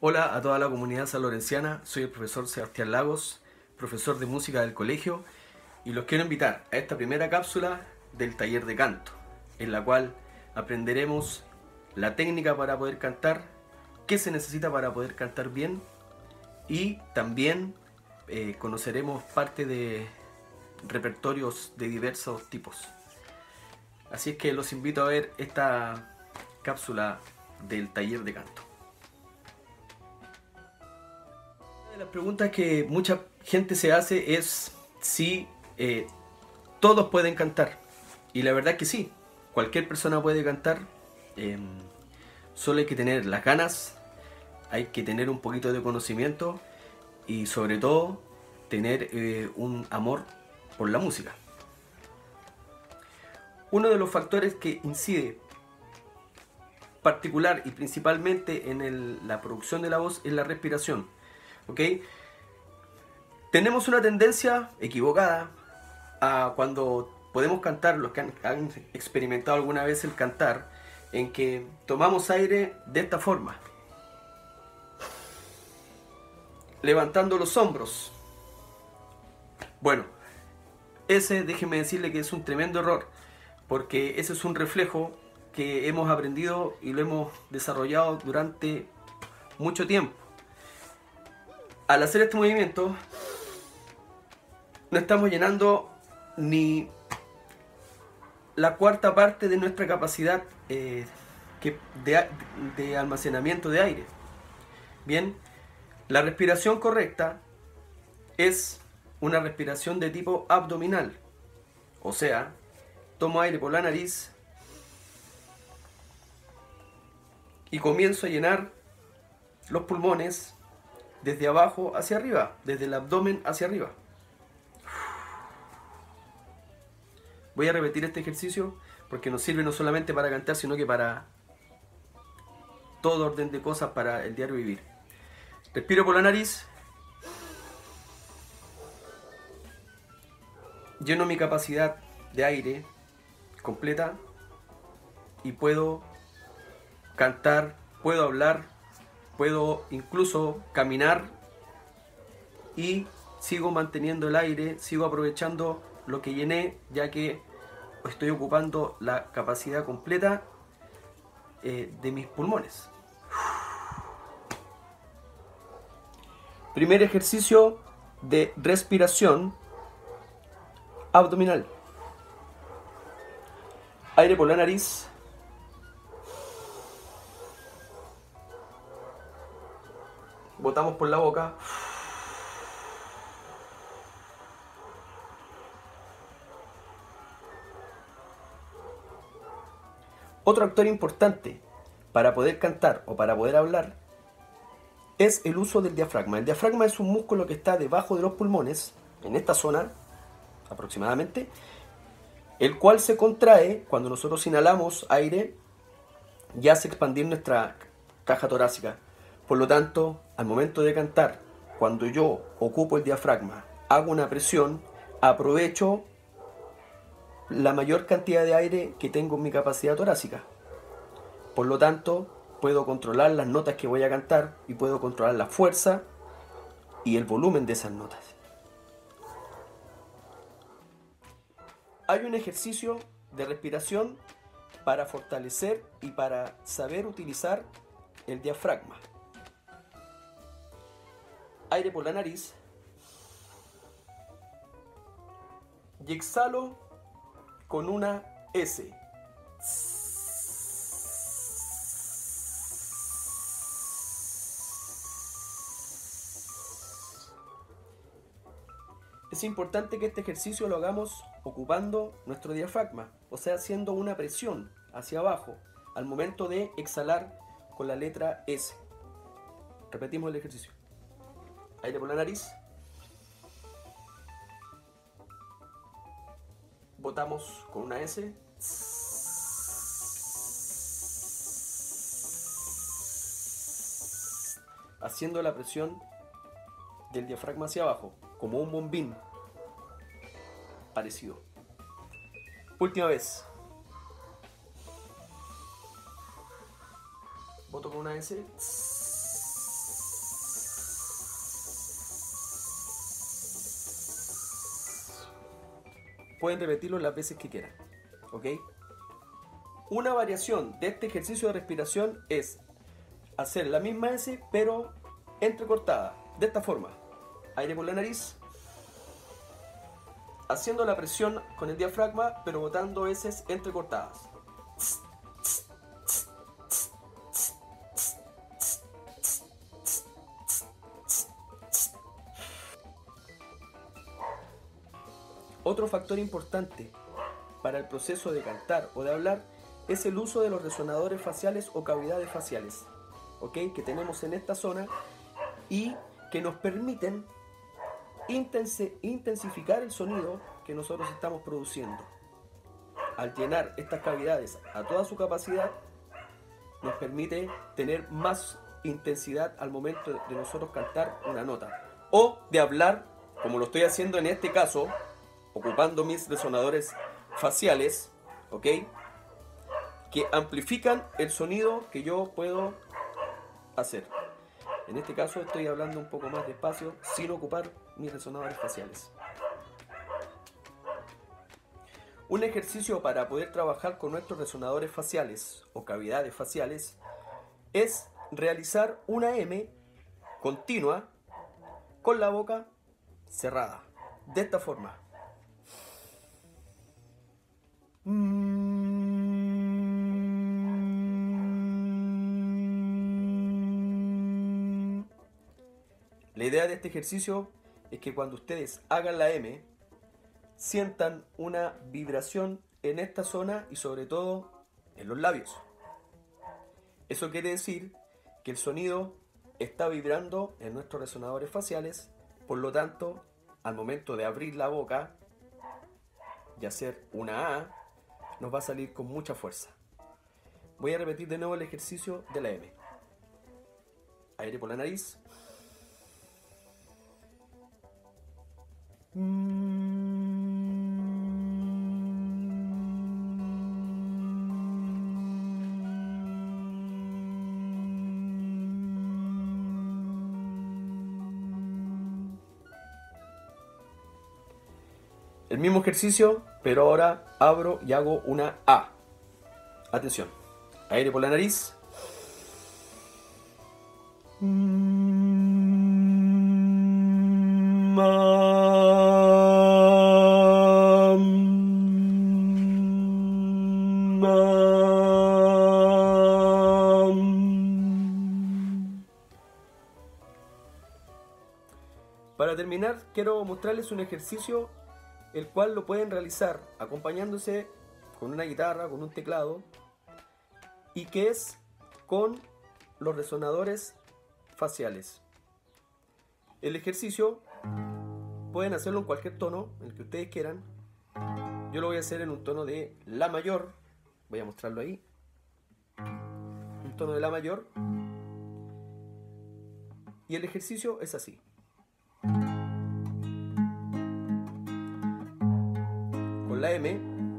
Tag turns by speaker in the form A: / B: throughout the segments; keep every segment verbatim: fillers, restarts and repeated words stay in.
A: Hola a toda la comunidad sanlorenciana, soy el profesor Sebastián Lagos, profesor de música del colegio, y los quiero invitar a esta primera cápsula del taller de canto, en la cual aprenderemos la técnica para poder cantar, qué se necesita para poder cantar bien, y también eh, conoceremos parte de repertorios de diversos tipos. Así es que los invito a ver esta cápsula del taller de canto. Una de las preguntas que mucha gente se hace es si eh, todos pueden cantar. Y la verdad es que sí, cualquier persona puede cantar. Eh, solo hay que tener las ganas, hay que tener un poquito de conocimiento y sobre todo tener eh, un amor por la música. Uno de los factores que incide particular y principalmente en el, la producción de la voz es la respiración. ¿Ok? Tenemos una tendencia equivocada a cuando podemos cantar, los que han, han experimentado alguna vez el cantar, en que tomamos aire de esta forma, levantando los hombros. Bueno, ese déjeme decirle que es un tremendo error, porque ese es un reflejo que hemos aprendido y lo hemos desarrollado durante mucho tiempo. Al hacer este movimiento no estamos llenando ni la cuarta parte de nuestra capacidad eh, que de, de almacenamiento de aire. Bien, la respiración correcta es una respiración de tipo abdominal, o sea, tomo aire por la nariz y comienzo a llenar los pulmones desde abajo hacia arriba, desde el abdomen hacia arriba. Voy a repetir este ejercicio porque nos sirve no solamente para cantar, sino que para todo orden de cosas para el diario vivir. Respiro por la nariz, lleno mi capacidad de aire completa y puedo cantar, puedo hablar, puedo incluso caminar y sigo manteniendo el aire, sigo aprovechando lo que llené, ya que estoy ocupando la capacidad completa eh, de mis pulmones. Primer ejercicio de respiración abdominal. Aire por la nariz. Botamos por la boca. Otro actor importante para poder cantar o para poder hablar es el uso del diafragma. El diafragma es un músculo que está debajo de los pulmones, en esta zona aproximadamente, el cual se contrae cuando nosotros inhalamos aire y hace expandir nuestra caja torácica. Por lo tanto, al momento de cantar, cuando yo ocupo el diafragma, hago una presión, aprovecho la mayor cantidad de aire que tengo en mi capacidad torácica. Por lo tanto, puedo controlar las notas que voy a cantar y puedo controlar la fuerza y el volumen de esas notas. Hay un ejercicio de respiración para fortalecer y para saber utilizar el diafragma. Aire por la nariz y exhalo con una S. Es importante que este ejercicio lo hagamos ocupando nuestro diafragma, o sea, haciendo una presión hacia abajo al momento de exhalar con la letra S. Repetimos el ejercicio. Aire por la nariz. Botamos con una S. Haciendo la presión del diafragma hacia abajo, como un bombín. Parecido. Última vez. Boto con una S. pueden repetirlo las veces que quieran. ¿Ok? Una variación de este ejercicio de respiración es hacer la misma S, pero entrecortada. De esta forma. Aire por la nariz. Haciendo la presión con el diafragma, pero botando heces entrecortadas. Otro factor importante para el proceso de cantar o de hablar es el uso de los resonadores faciales o cavidades faciales, ¿ok? Que tenemos en esta zona y que nos permiten intensificar el sonido que nosotros estamos produciendo. Al llenar estas cavidades a toda su capacidad, nos permite tener más intensidad al momento de nosotros cantar una nota o de hablar, como lo estoy haciendo en este caso, ocupando mis resonadores faciales, ¿ok? Que amplifican el sonido que yo puedo hacer. En este caso estoy hablando un poco más despacio sin ocupar mis resonadores faciales. Un ejercicio para poder trabajar con nuestros resonadores faciales o cavidades faciales es realizar una M continua con la boca cerrada. De esta forma. La idea de este ejercicio es que cuando ustedes hagan la M, sientan una vibración en esta zona y sobre todo en los labios. Eso quiere decir que el sonido está vibrando en nuestros resonadores faciales, por lo tanto, al momento de abrir la boca y hacer una A, nos va a salir con mucha fuerza. Voy a repetir de nuevo el ejercicio de la M. Aire por la nariz. El mismo ejercicio, pero ahora abro y hago una A. Atención. Aire por la nariz. Para terminar, quiero mostrarles un ejercicio el cual lo pueden realizar acompañándose con una guitarra, con un teclado, y que es con los resonadores faciales. El ejercicio pueden hacerlo en cualquier tono, en el que ustedes quieran. Yo lo voy a hacer en un tono de La mayor, voy a mostrarlo ahí, un tono de La mayor, y el ejercicio es así. Con la M,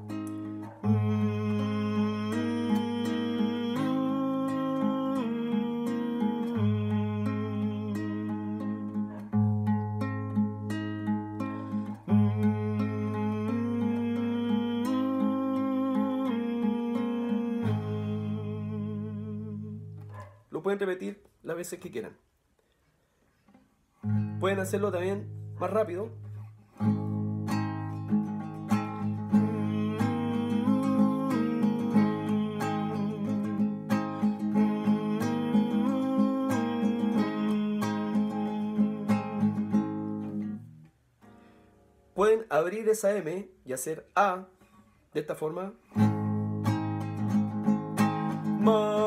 A: lo pueden repetir las veces que quieran. Pueden hacerlo también más rápido. Pueden abrir esa M y hacer A de esta forma. Ma,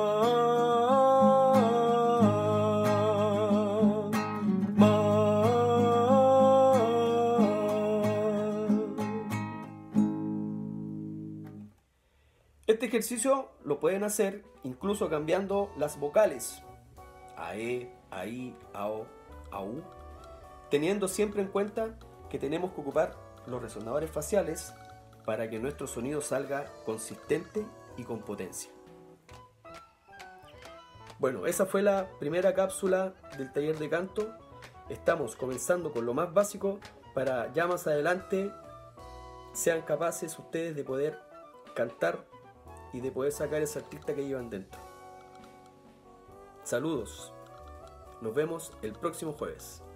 A: ma. Este ejercicio lo pueden hacer incluso cambiando las vocales. A, E, A, I, A, O, A, U. Teniendo siempre en cuenta que tenemos que ocupar los resonadores faciales para que nuestro sonido salga consistente y con potencia. Bueno, esa fue la primera cápsula del taller de canto. Estamos comenzando con lo más básico para ya más adelante sean capaces ustedes de poder cantar y de poder sacar ese artista que llevan dentro. Saludos. Nos vemos el próximo jueves.